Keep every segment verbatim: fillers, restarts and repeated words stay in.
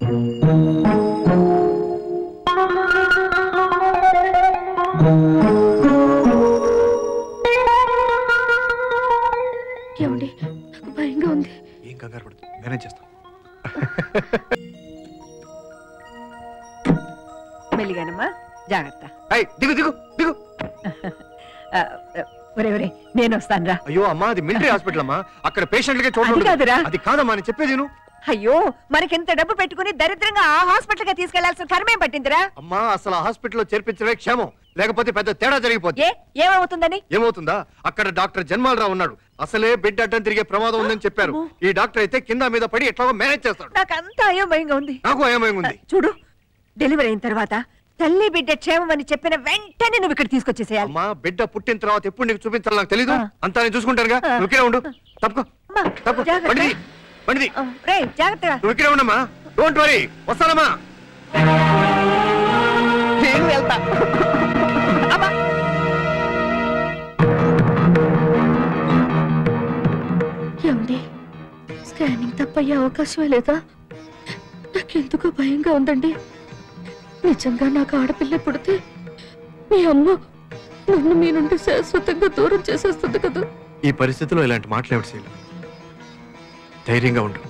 ఏమండి నాకు భయంగా ఉంది. ఏం కంగారు పడుతుంది, మేనేజ్ చేస్తాం. మెల్లిగానమ్మా, జాగ్రత్త. దిగు దిగు దిగు. ఒరే ఒరే నేను వస్తాను రా. అయ్యో అమ్మా, అది మిలిటరీ హాస్పిటల్ అమ్మా, అక్కడ పేషెంట్లకే చూడండి. కాదురా, అది కాదమ్మా నేను చెప్పేది. అయ్యో మనకింత డబ్బు పెట్టుకుని దరిద్రంగా ఆ హాస్పిటల్ గా తీసుకెళ్లాల్సిన కర్మేం పట్టిందిరా? అమ్మా అసలు ఆ హాస్పిటల్లో చేర్పించడమే క్షేమం, లేకపోతే పెద్ద తేడా జరిగిపోతుంది. ఏమవుతుందని? ఏమవుతుందా, అక్కడ డాక్టర్ జన్మాలరావు ఉన్నాడు. అసలే బిడ్డ అడ్డం తిరిగే ప్రమాదం ఉందని చెప్పారు. ఈ డాక్టర్ అయితే కింద మీద పడి ఎట్లాగో మేనేజ్ చేస్తాడు. నాకు అంతా అయోమయంగా ఉంది. నాకు అయోమయంగా ఉంది. చూడు, డెలివరీ అయిన తర్వాత తల్లి బిడ్డ క్షేమం అని చెప్పిన వెంటనే నువ్వు ఇక్కడ తీసుకొచ్చేసేయాలి. అమ్మా బిడ్డ పుట్టిన తర్వాత ఎప్పుడు నీకు చూపించాలి నాకు తెలీదు. అంతా నేను చూసుకుంటానుగా, నువ్వు ఇక్కడే ఉండు. తప్పుకో తప్పుకో, బండిది బండిది. జాగ్రత్తగా నువ్వు ఇక్కడే ఉండమ్మా, డోంట్ వరీ, వస్తానమ్మా. నేను వెళ్తా. ఏమండి, స్కానింగ్ తప్పయ్యే అవకాశమే లేదా? నాకెందుకో భయంగా ఉందండి. నిజంగా నాకు ఆడపిల్ల పుడితే మీ అమ్మ నన్ను మీ నుండి శాశ్వతంగా దూరం చేసేస్తుంది కదా. ఈ పరిస్థితిలో ఇలాంటి మాట్లాడే శైలు, ధైర్యంగా ఉండు.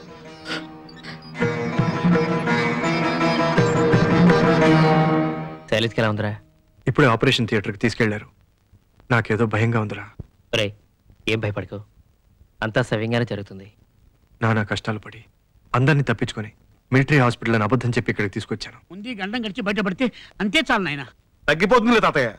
శైలజ్కి ఎలా ఉందిరా? ఇప్పుడే ఆపరేషన్ థియేటర్కి తీసుకెళ్లారు. నాకేదో భయంగా ఉందిరా. రే ఏం భయపడకు, అంతా సవ్యంగానే జరుగుతుంది. నానా కష్టాలు పడి అందరినీ తప్పించుకొని మిలిటరీ హాస్పిటల్ అని అబద్ధం చెప్పి ఇక్కడికి తీసుకొచ్చాను. ముందు గండం గడిచి బయటపడితే అంతే చాలు నాయన. తగ్గిపోతుందిలే తాతయ్య.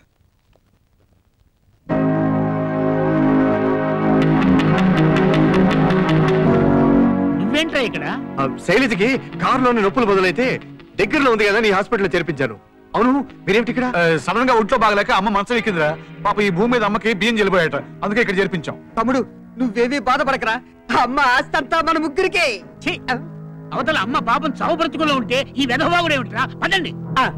నువ్వేంట్రా ఇక్కడ? శైలజకి కారులోని నొప్పులు బదులైతే దగ్గరలో ఉంది కదా నీ హాస్పిటల్లో చేర్పించాను. అవును మీరేమిటి ఇక్కడ? సడన్ గా ఒంట్లో బాగలేక అమ్మ మనసు ఎక్కిందిరా. పాప ఈ భూమి మీద అమ్మకి బియ్యం చెల్లిపోయాట, అందుకే ఇక్కడ చేర్పించాం. తమ్ముడు నువ్వేమీ బాధపడకరా, అమ్మ ఆస్తంతా మన ముగ్గురికే. అవతల అమ్మ పాపం చావు బ్రతుకులో ఉంటే ఈ వెధవాగుడు ఏమిట్రా? పదండి.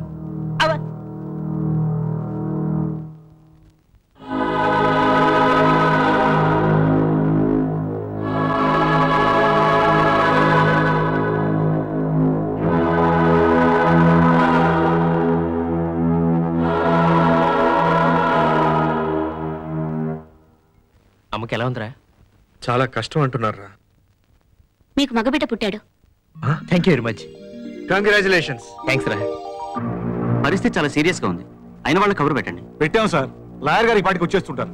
అమ్మకి ఎలా ఉందిరా? చాలా కష్టం అంటున్నారా? మీకు మగబిడ్డ పుట్టాడు. Thank you very much. Congratulations. Thanks రా. పరిస్థితి చాలా సీరియస్ గా ఉంది, అయిన వాళ్ళకి కబురు పెట్టండి. పెట్టాం సార్, లాయర్ గారు ఈ పాటికి వచ్చేస్తుంటారు.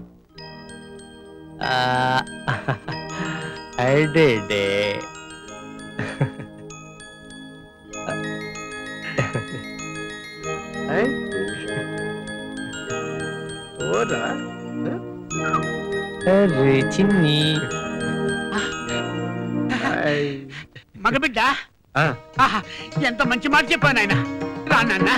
చిన్ని మగబిడ్డ ఎంత మంచి మాట చెప్పాను ఆయన. రా నాన్న.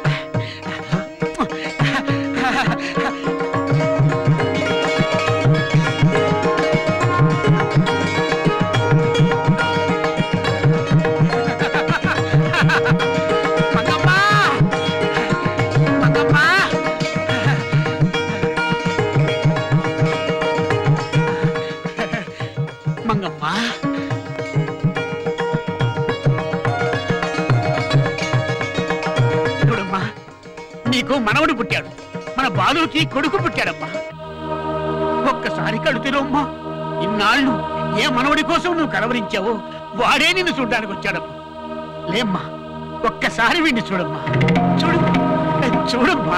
నీకు మనవడు పుట్టాడు, మన బాలుకి కొడుకు పుట్టాడమ్మా. ఒక్కసారి కళ్ళు తెరవమ్మా. ఇన్నాళ్ళు ఏ మనవడి కోసం నువ్వు కలవరించావో వాడే నిన్ను చూడ్డానికి వచ్చాడమ్మా. లేమ్మా, ఒక్కసారి వీడిని చూడమ్మా. చూడు చూడమ్మా.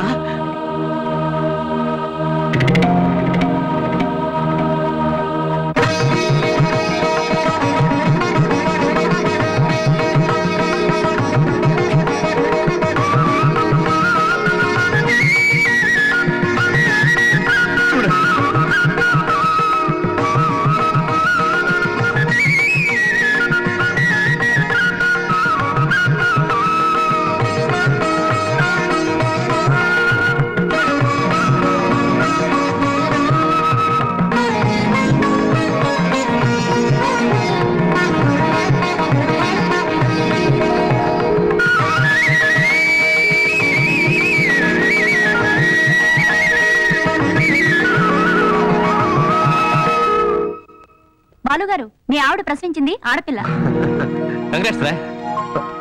బాలుగారు, మీ ఆవిడ ప్రసవించింది ఆడపిల్ల. కంగ్రాట్స్ రా.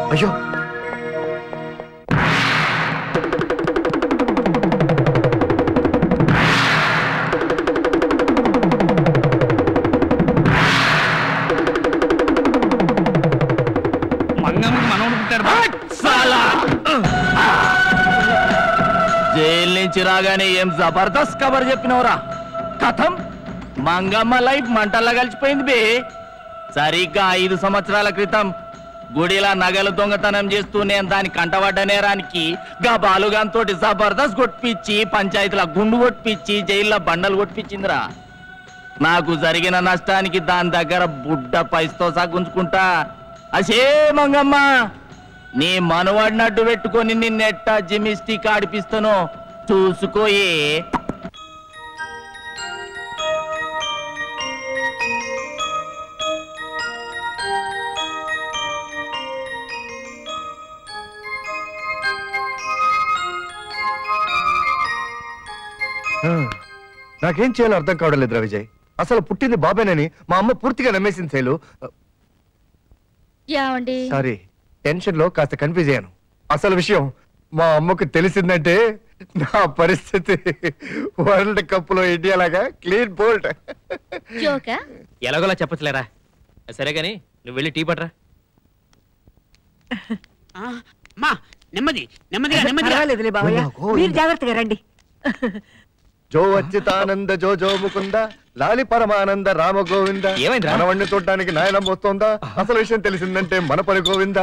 అయ్యో మంగమ్మకి మనవడు పుట్టాడు. జైలు నుంచి రాగానే ఏం జబర్దస్త్ కబర్ చెప్పినవరా? కథం మంగమ్మ లైఫ్ మంటల్లా కలిసిపోయింది బే. సరిగ్గా ఐదు సంవత్సరాల క్రితం గుడిలా నగలు దొంగతనం చేస్తూ నేను దాని కంటబడ్డ నేరానికి గా బాలుగాంతోటి జబర్దస్త్ కొట్టిపిచ్చి పంచాయతీల గుండు కొట్టిపిచ్చి జైల్లో బండలు కొట్టిపించిందిరా. నాకు జరిగిన నష్టానికి దాని దగ్గర బుడ్డ పైసతో సాగుంచుకుంటా. అసే మంగమ్మ, నీ మనవాడినట్టు పెట్టుకొని నిన్నెట్టా జిమిస్టిక్ ఆడిపిస్తానో చూసుకోయే. నాకేం చేయాలో అర్థం కావడం లేదురా విజయ్. అసలు పుట్టింది బాబేనని మా అమ్మ పూర్తిగా నమ్మేసింది శైలు. సారీ, టెన్షన్ లో కాస్త కన్ఫ్యూజ్ అయ్యాను. అసలు విషయం మా అమ్మకు తెలిసిందంటే నా పరిస్థితి వరల్డ్ కప్ లో ఇండియా లాగా క్లీన్ బోల్ట్. ఎలాగోలా చెప్పచ్చులేరా. సరే గాని నువ్వు వెళ్ళి టీ పట్రా. నెమ్మది నెమ్మదిగా నెమ్మదిగా. పర్వాలేదులే బావయ్య, మీరు జాగ్రత్తగా రండి. జో అచ్యుతానంద జో జో ముకుంద లాలి పరమానంద రామ గోవింద. ఏమైందిరా? మనవణ్ణి చూడటానికి నాయనం వస్తోందా? అసలు విషయం తెలిసిందంటే మన పని గోవింద.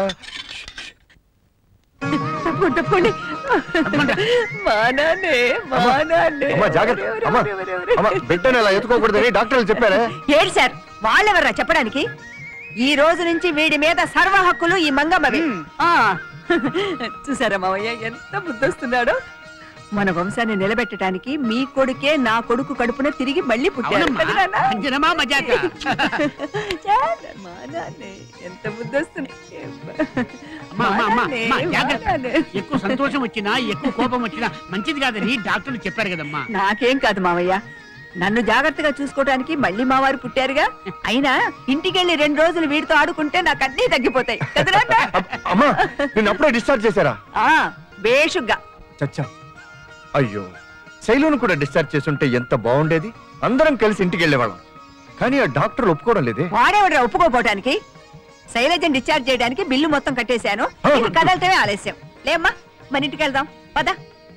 తప్పకుండా తప్పండి. మా నాన్నే, మా నాన్నే. అమ్మా జాగ్రత్త. అమ్మా అమ్మా బిడ్డను అలా ఎత్తుకోకూడదని డాక్టర్లు చెప్పారే. ఏడు సార్, వాళ్ళెవర్రా చెప్పడానికి? ఈ రోజు నుంచి వీడి మీద సర్వ హక్కులు ఈ మంగమ్మవి. ఆ, చూసారా మావయ్య ఎంత ముద్దొస్తున్నాడో? మన వంశాన్ని నిలబెట్టడానికి మీ కొడుకే నా కొడుకు కడుపున తిరిగి మళ్ళీ పుట్టాడు. ఎంత ఎక్కువ సంతోషం వచ్చినా ఎక్కువ కోపం వచ్చినా మంచిది కాదని డాక్టర్లు చెప్పారు కదమ్మా. నాకేం కాదు మావయ్య, నన్ను జాగ్రత్తగా చూసుకోవడానికి మళ్ళీ మా వారు పుట్టారుగా. అయినా ఇంటికెళ్ళి రెండు రోజులు వీడితో ఆడుకుంటే నాకు అన్నీ తగ్గిపోతాయి. అమ్మా నిన్ను అప్పుడే డిశ్చార్జ్ చేశారా? బేషుగ్గా. చచ్చా, అయ్యో శైలును కూడా డిశ్చార్జ్ చేస్తుంటే ఎంత బాగుండేది. అందరం కలిసి ఇంటికి వెళ్ళేవాళ్ళం. కానీ ఆ డాక్టర్లు ఒప్పుకోవడం లేదే. వాడేవాడు ఒప్పుకోపోవటానికి? శైలజని డిశ్చార్జ్ చేయడానికి బిల్లు మొత్తం కట్టేశాను. ఇది కదలటమే ఆలస్యం. లేమ్మా, మన ఇంటికి వెళ్దాం పద.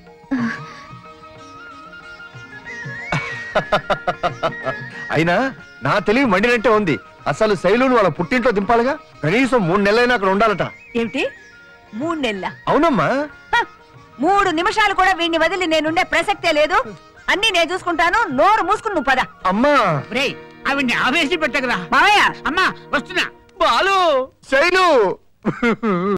అయినా నా తెలివి మండినట్టే ఉంది. అసలు శైలును వాళ్ళ పుట్టింట్లో దింపాలిగా. కనీసం మూడు నెలలైనా అక్కడ ఉండాలట. ఏమిటి మూడు నెలల? అవునమ్మా. మూడు నిమిషాలు కూడా వీడిని వదిలి నేనుండే ప్రసక్తే లేదు. అన్ని నేను చూసుకుంటాను. నోరు మూసుకుని నువ్వు పద. అమ్మా ఆవిడ్ని ఆవేశ పెట్టగరా మావయ్య. అమ్మా వస్తున్నా. బాలు శైలు